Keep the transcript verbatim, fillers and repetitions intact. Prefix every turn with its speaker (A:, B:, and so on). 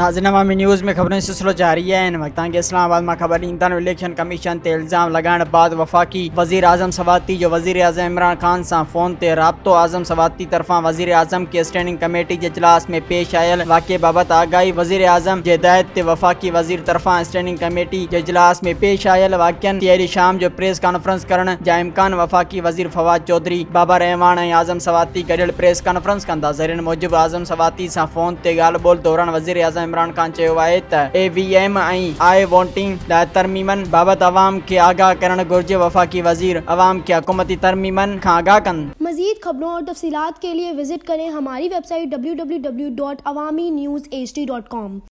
A: नाज़रीन अवामी न्यूज़ में खबरें सिलसिलो जारी है। इन वक्त के इस्लामाबाद में खबर ईंदड़ इलेक्शन कमीशन ते इल्ज़ाम लगाइण बाद वफ़ाकी वज़ीर आज़म सवाती जो वज़ीर आज़म इमरान खान से फ़ोन ते राब्तो आज़म सवाती तरफा वज़ीर आज़म के स्टैंडिंग कमेटी के इजलास में पेश आयल वाक़े बाबत आगाही वज़ीर आज़म जे हिदायत ते वफ़ाकी वज़ीर तरफा स्टैंडिंग कमेटी के इजलास में पेश आयल वाक़ियन तेरी शाम जो प्रेस कॉन्फ्रेंस करण जा इम्कान वफ़ाकी वज़ीर फवाद चौधरी बाबा रहमान ऐं आज़म सवाती गडियल प्रेस कॉन्फ्रेंस कंदा। ज़रीन मूजिब आज़म सवाती से फ़ोन ते ॻाल्हि ॿोल दौरान वज़ीर आज़म इमरान खान चयो आहे त ए वी एम ऐं आई वोटिंग लाइ तरमीमन बाबति अवाम खे आगाह करणु घुर्जे। वफ़ाकी वज़ीर अवाम खे हुकूमती तरमीमन खां आगाह कनि।
B: मज़ीद खबरों और तफसीलात के लिए विजिट करें हमारी website W W W dot Awami news H D dot com.